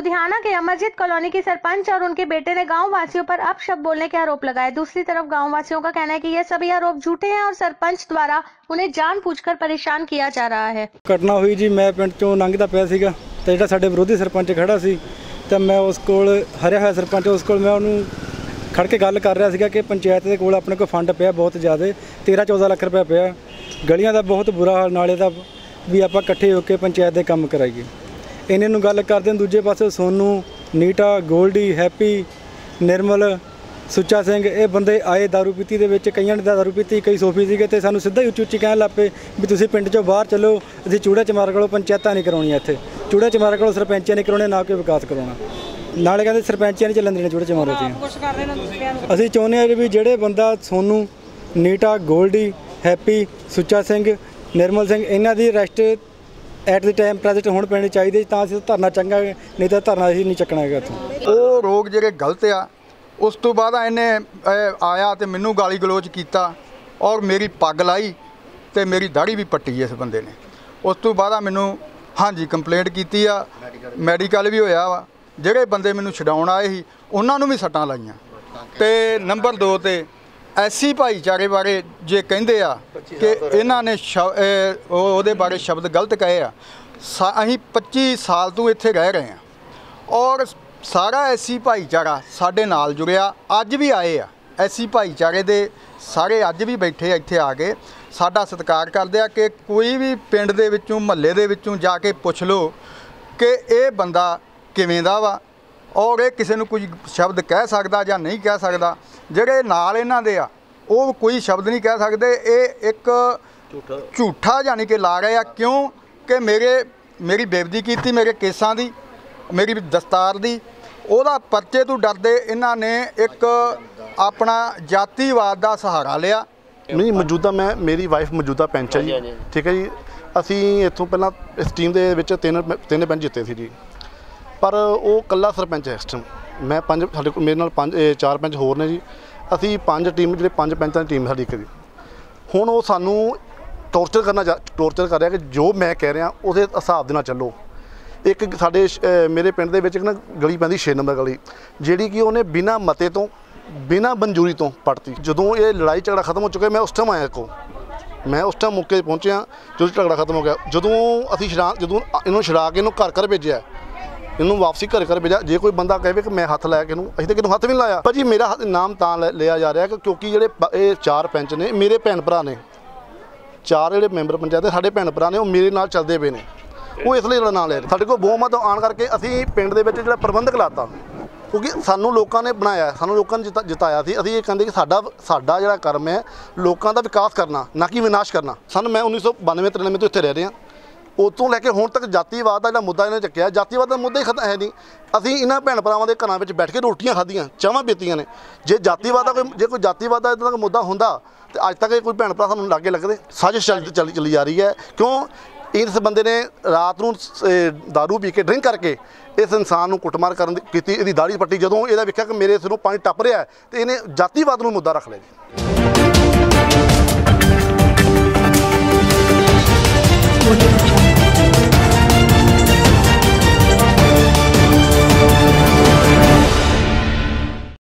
लुधियाना के अमरजीत कॉलोनी की सरपंच और उनके बेटे ने गांव वासियों पर अपशब्द बोलने के आरोप लगाए। दूसरी तरफ गांव वासियों का कहना है कि ये सभी आरोप झूठे हैं और सरपंच द्वारा उन्हें जानबूझकर परेशान किया जा रहा है। घटना हुई जी, मैं पिंड चों लंघदा पिया सीगा ते जिहड़ा साडे विरोधी सरपंच खड़ा सी ते मैं उस कोल हरिया होया सरपंच उस कोल मैं उन्होंने खड़ के गल कर रहा सीगा कि पंचायत के कोल अपने कोल फंड पिया बहुत ज़्यादा 13-14 लाख रुपया पिया, गलियां दा बहुत बुरा हाल, नाले दा भी आपां इकट्ठे होकर पंचायत दे काम कराइए। इन्हें नूं गल करदे हैं दूजे पासे सोनू, नीटा, गोल्डी, हैप्पी, निर्मल, सुच्चा सिंह ये बंदे आए दारू पीती दे विच, कईयां ने दारू पीती, कई सोफी सीगे ते सानूं सीधा ही उच्ची उच्ची कहण लग पे भी तुसीं पिंड चों बाहर चलो, असीं चूड़ा चमार कोलों पंचायतां नहीं करवाउणीआं, इत्थे चूड़ा चमार कोलों सरपंचां नहीं करवाउणे, ना कोई विकास करवाउणा, नाले कहंदे सरपंचां नहीं चलन देणे चूड़ा चमार च। असीं चाहुंदे हां भी ਜਿਹੜੇ ਬੰਦਾ सोनू, नीटा, गोल्डी, हैप्पी, सुच्चा सिंह, निर्मल सिंह इन्हां दी arrest at the time present होने पैने चाहिए तां असीं धरना चंगा, नहीं तो धरना असीं नहीं चकना हैगा इत्थों। ਉਹ ਰੋਗ ਜਿਹੜੇ ਗਲਤ ਆ। ਉਸ ਤੋਂ ਬਾਅਦ ਇਹਨੇ ਆਇਆ ਤੇ ਮੈਨੂੰ ਗਾਲੀ ਗਲੋਚ ਕੀਤਾ ਔਰ ਮੇਰੀ ਪੱਗ ਲਾਈ ਤੇ ਮੇਰੀ ਦਾੜੀ ਵੀ ਪੱਟੀ ਇਸ ਬੰਦੇ ਨੇ। ਉਸ ਤੋਂ ਬਾਅਦ ਮੈਨੂੰ ਹਾਂਜੀ ਕੰਪਲੇਂਟ ਕੀਤੀ ਆ, ਮੈਡੀਕਲ ਵੀ ਹੋਇਆ ਵਾ। ਜਿਹੜੇ ਬੰਦੇ ਮੈਨੂੰ ਛਡਾਉਣ ਆਏ ਸੀ ਉਹਨਾਂ ਨੂੰ ਵੀ ਸੱਟਾਂ ਲਾਈਆਂ। ਤੇ ਨੰਬਰ 2 ਤੇ ਐਸੀ ਭਾਈਚਾਰੇ ਬਾਰੇ ਜੇ ਕਹਿੰਦੇ ਆ ਕਿ ਇਹਨਾਂ ਨੇ ਉਹਦੇ ਬਾਰੇ ਸ਼ਬਦ ਗਲਤ ਕਹੇ ਆ। ਅਸੀਂ 25 ਸਾਲ ਤੋਂ ਇੱਥੇ ਰਹਿ ਰਹੇ ਹਾਂ ਔਰ ਸਾਰਾ ਐਸੀ ਭਾਈਚਾਰਾ ਸਾਡੇ ਨਾਲ ਜੁੜਿਆ। ਅੱਜ ਵੀ ਆਏ ਆ ਐਸੀ ਭਾਈਚਾਰੇ ਦੇ ਸਾਰੇ, ਅੱਜ ਵੀ ਬੈਠੇ ਇੱਥੇ ਆ ਕੇ ਸਾਡਾ ਸਤਿਕਾਰ ਕਰਦੇ ਆ ਕਿ ਕੋਈ ਵੀ ਪਿੰਡ ਦੇ ਵਿੱਚੋਂ ਮਹੱਲੇ ਦੇ ਵਿੱਚੋਂ ਜਾ ਕੇ ਪੁੱਛ ਲਓ ਕਿ ਇਹ ਬੰਦਾ ਕਿਵੇਂ ਦਾ ਵਾ ਔਰ ਇਹ ਕਿਸੇ ਨੂੰ ਕੁਝ ਸ਼ਬਦ ਕਹਿ ਸਕਦਾ ਜਾਂ ਨਹੀਂ ਕਹਿ ਸਕਦਾ। ਜਿਹੜੇ ਨਾਲ ਇਹਨਾਂ ਦੇ ਆ ਉਹ ਕੋਈ ਸ਼ਬਦ ਨਹੀਂ ਕਹਿ ਸਕਦੇ। ਇਹ ਇੱਕ ਝੂਠਾ ਯਾਨੀ ਕਿ ਲਾ ਰਹੇ ਆ, ਕਿਉਂ ਕਿ ਮੇਰੀ ਬੇਇੱਜ਼ਤੀ ਕੀਤੀ, ਮੇਰੇ ਕੇਸਾਂ ਦੀ, ਮੇਰੀ ਦਸਤਾਰ ਦੀ, ਉਹਦਾ ਪਰਚੇ ਤੋਂ ਡਰਦੇ ਇਹਨਾਂ ਨੇ ਇੱਕ ਆਪਣਾ ਜਾਤੀਵਾਦ ਦਾ ਸਹਾਰਾ ਲਿਆ। ਨਹੀਂ ਮੌਜੂਦਾ ਮੇਰੀ ਵਾਈਫ ਮੌਜੂਦਾ ਪੈਂਚ ਹੈ ਜੀ, ਠੀਕ ਹੈ ਜੀ। ਅਸੀਂ ਇੱਥੋਂ ਪਹਿਲਾਂ ਇਸ ਟੀਮ ਦੇ ਵਿੱਚ ਤਿੰਨ ਪੈਂਚ ਜਿੱਤੇ ਸੀ ਜੀ, ਪਰ ਉਹ ਇਕੱਲਾ ਸਰਪੰਚ ਹੈ ਇਸ ਟਾਈਮ। ਮੈਂ ਪੰਜ, ਸਾਡੇ ਕੋਲ ਮੇਰੇ ਨਾਲ 4 ਪੈਂਚ ਹੋਰ ਨੇ ਜੀ। ਅਸੀਂ 5 ਟੀਮ, ਜਿਹੜੇ 5 ਪੈਂਚਾਂ ਦੀ ਟੀਮ ਸਾਡੀ ਇੱਕ ਜੀ। ਹੁਣ ਉਹ ਸਾਨੂੰ ਟੌਰਚਰ ਕਰ ਰਿਹਾ ਕਿ ਜੋ ਮੈਂ ਕਹਿ ਰਿਹਾ ਉਹਦੇ ਹਿਸਾਬ ਦੇ ਨਾਲ ਚੱਲੋ। ਇੱਕ ਸਾਡੇ ਮੇਰੇ ਪਿੰਡ ਦੇ ਵਿੱਚ ਇੱਕ ਨਾ ਗਲੀ ਪੈਂਦੀ 6 ਨੰਬਰ ਗਲੀ, ਜਿਹੜੀ ਕਿ ਉਹਨੇ ਬਿਨਾਂ ਮਤੇ ਤੋਂ, ਬਿਨਾਂ ਮਨਜ਼ੂਰੀ ਤੋਂ ਪੱਟਤੀ। ਜਦੋਂ ਇਹ ਲੜਾਈ ਝਗੜਾ ਖਤਮ ਹੋ ਚੁੱਕਿਆ ਮੈਂ ਉਸ ਟਾਈਮ ਆਇਆ ਕੋ, ਮੈਂ ਉਸ ਟਾਈਮ ਮੌਕੇ 'ਤੇ ਪਹੁੰਚਿਆ ਜਦੋਂ ਝਗੜਾ ਖਤਮ ਹੋ ਗਿਆ। ਜਦੋਂ ਇਹਨੂੰ ਛੁਡਾ ਕੇ ਇਹਨੂੰ ਘਰ ਭੇਜਿਆ, ਇਹਨੂੰ ਵਾਪਸੀ ਘਰ ਭੇਜਿਆ। ਜੇ ਕੋਈ ਬੰਦਾ ਕਹੇ ਕਿ ਮੈਂ ਹੱਥ ਲਾਇਆ ਕਿ ਅਸੀਂ ਤਾਂ ਕਿਹਨੂੰ ਹੱਥ ਵੀ ਨਹੀਂ ਲਾਇਆ ਭਾਜੀ। ਮੇਰਾ ਨਾਮ ਤਾਂ ਲਿਆ ਜਾ ਰਿਹਾ ਕਿ ਕਿਉਂਕਿ ਜਿਹੜੇ ਇਹ 4 ਪੈਂਚ ਨੇ ਮੇਰੇ ਭੈਣ ਭਰਾ ਨੇ, 4 ਜਿਹੜੇ ਮੈਂਬਰ ਪੰਚਾਇਤ ਦੇ ਸਾਡੇ ਭੈਣ ਭਰਾ ਨੇ, ਉਹ ਮੇਰੇ ਨਾਲ ਚੱਲਦੇ ਪਏ ਨੇ। ਉਹ ਇਸ ਲਈ ਜਿਹੜਾ ਨਾਂ ਲੈ ਰਹੇ। ਸਾਡੇ ਕੋਲ ਬਹੁਮਤ ਆਉਣ ਕਰਕੇ ਅਸੀਂ ਪਿੰਡ ਦੇ ਵਿੱਚ ਜਿਹੜਾ ਪ੍ਰਬੰਧਕ ਲਾਤਾ, ਕਿਉਂਕਿ ਸਾਨੂੰ ਲੋਕਾਂ ਨੇ ਬਣਾਇਆ, ਸਾਨੂੰ ਲੋਕਾਂ ਨੇ ਜਿਤਾਇਆ ਸੀ। ਅਸੀਂ ਇਹ ਕਹਿੰਦੇ ਕਿ ਸਾਡਾ ਜਿਹੜਾ ਕਰਮ ਹੈ ਲੋਕਾਂ ਦਾ ਵਿਕਾਸ ਕਰਨਾ, ਨਾ ਕਿ ਵਿਨਾਸ਼ ਕਰਨਾ। ਮੈਂ 1992-93 ਤੋਂ ਇੱਥੇ ਰਹਿ ਰਹੇ ਹਾਂ। ਉਤੋਂ ਲੈ ਕੇ ਹੁਣ ਤੱਕ ਜਾਤੀਵਾਦ ਦਾ ਜਿਹੜਾ ਮੁੱਦਾ ਇਹਨੇ ਚੱਕਿਆ, ਜਾਤੀਵਾਦ ਦਾ ਮੁੱਦਾ ਹੀ ਖਤਮ ਹੈ ਨਹੀਂ। ਅਸੀਂ ਇਹਨਾਂ ਭੈਣ ਭਰਾਵਾਂ ਦੇ ਘਰਾਂ ਵਿੱਚ ਬੈਠ ਕੇ ਰੋਟੀਆਂ ਖਾਧੀਆਂ, ਚਾਹਾਂ ਪੀਤੀਆਂ ਨੇ। ਜੇ ਕੋਈ ਜਾਤੀਵਾਦ ਦਾ ਇੱਦਾਂ ਦਾ ਮੁੱਦਾ ਹੁੰਦਾ ਤੇ ਅੱਜ ਤੱਕ ਕੋਈ ਭੈਣ ਭਰਾ ਸਾਨੂੰ ਲਾਗੇ ਲੱਗਦੇ। ਸਾਜ਼ਿਸ਼ ਚੱਲੀ ਜਾ ਰਹੀ ਹੈ, ਕਿਉਂ ਇਸ ਬੰਦੇ ਨੇ ਰਾਤ ਨੂੰ ਦਾਰੂ ਪੀ ਕੇ ਡਰਿੰਕ ਕਰਕੇ ਇਸ ਇਨਸਾਨ ਨੂੰ ਕੁੱਟਮਾਰ ਕੀਤੀ, ਇਹਦੀ ਦਾੜੀ ਪੱਟੀ। ਜਦੋਂ ਇਹਦਾ ਵੇਖਿਆ ਕਿ ਮੇਰੇ ਸਿਰੋਂ ਪਾਣੀ ਟੱਪ ਰਿਹਾ ਤੇ ਇਹਨੇ ਜਾਤੀਵਾਦ ਨੂੰ ਮੁੱਦਾ ਰੱਖ ਲਿਆ ਜੀ।